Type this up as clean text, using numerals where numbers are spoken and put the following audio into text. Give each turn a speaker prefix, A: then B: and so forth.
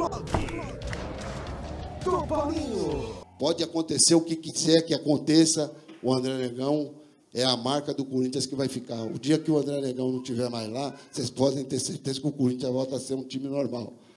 A: do Paulinho.
B: Pode acontecer o que quiser que aconteça, o André Negão é a marca do Corinthians que vai ficar. O dia que o André Negão não estiver mais lá, vocês podem ter certeza que o Corinthians volta a ser um time normal.